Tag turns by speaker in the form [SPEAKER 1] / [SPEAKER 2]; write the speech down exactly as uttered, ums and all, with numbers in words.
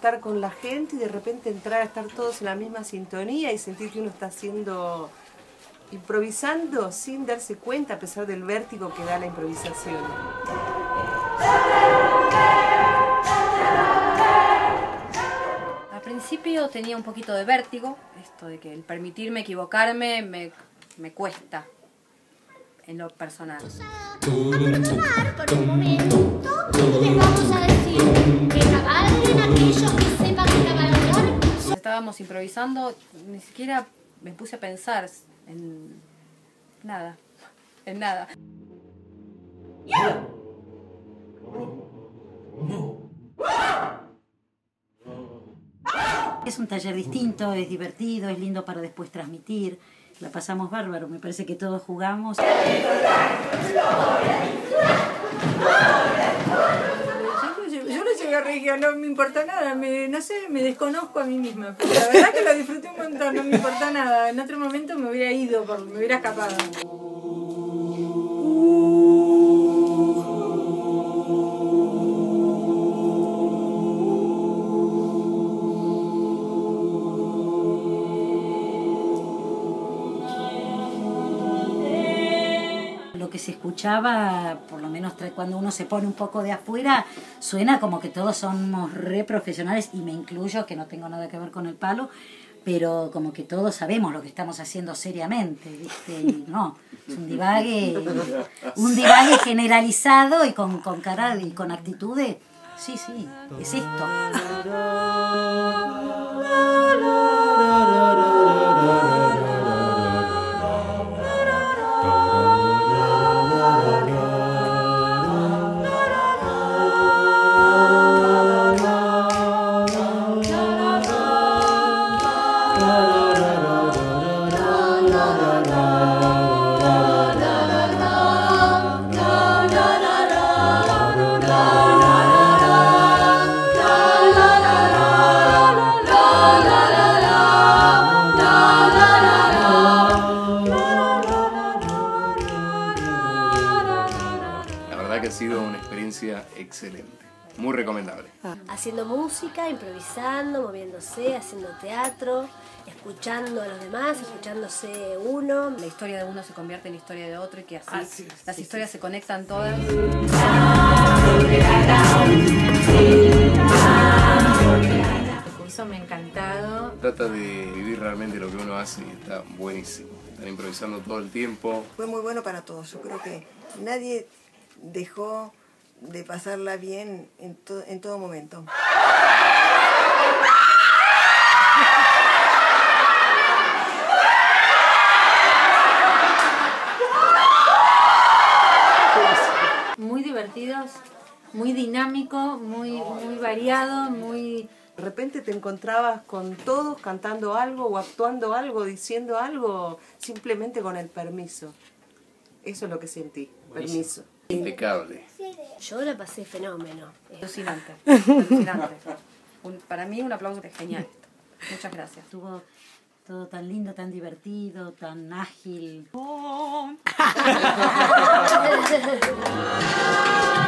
[SPEAKER 1] estar con la gente y de repente entrar a estar todos en la misma sintonía y sentir que uno está haciendo, improvisando sin darse cuenta a pesar del vértigo que da la improvisación.
[SPEAKER 2] Al principio tenía un poquito de vértigo, esto de que el permitirme equivocarme me, me cuesta en lo personal.
[SPEAKER 3] A preparar por un momento y les vamos a decir que cabalguen aquellos que sepan cabalgar.
[SPEAKER 2] Estábamos improvisando, ni siquiera me puse a pensar en nada, en nada.
[SPEAKER 4] Es un taller distinto, es divertido, es lindo para después transmitir. La pasamos bárbaro, me parece que todos jugamos.
[SPEAKER 5] Yo, yo lo llegué a regia, no me importa nada, me, no sé, me desconozco a mí misma. Pero la verdad que lo disfruté un montón, no me importa nada. En otro momento me hubiera ido, me hubiera escapado.
[SPEAKER 4] Lo que se escuchaba, por lo menos cuando uno se pone un poco de afuera, suena como que todos somos re profesionales, y me incluyo, que no tengo nada que ver con el palo, pero como que todos sabemos lo que estamos haciendo seriamente, ¿viste? Y no, es un divague, un divague generalizado y con, con cara y con actitudes. Sí, sí, es esto.
[SPEAKER 6] Que ha sido una experiencia excelente, muy recomendable.
[SPEAKER 7] Haciendo música, improvisando, moviéndose, haciendo teatro, escuchando a los demás, escuchándose uno.
[SPEAKER 2] La historia de uno se convierte en la historia de otro y que así ah, sí, las sí, historias sí. se conectan todas.
[SPEAKER 5] El curso me ha encantado.
[SPEAKER 6] Trata de vivir realmente lo que uno hace y está buenísimo. Están improvisando todo el tiempo.
[SPEAKER 8] Fue muy bueno para todos. Yo creo que nadie dejó de pasarla bien en, to en todo momento.
[SPEAKER 5] Muy divertidos, muy dinámico, muy, muy variado, muy...
[SPEAKER 1] De repente te encontrabas con todos cantando algo o actuando algo, diciendo algo, simplemente con el permiso. Eso es lo que sentí, permiso.
[SPEAKER 6] Impecable.
[SPEAKER 7] Yo la pasé fenómeno.
[SPEAKER 2] Alucinante. Alucinante. Un, para mí un aplauso genial. Muchas gracias.
[SPEAKER 4] Estuvo todo tan lindo, tan divertido, tan ágil.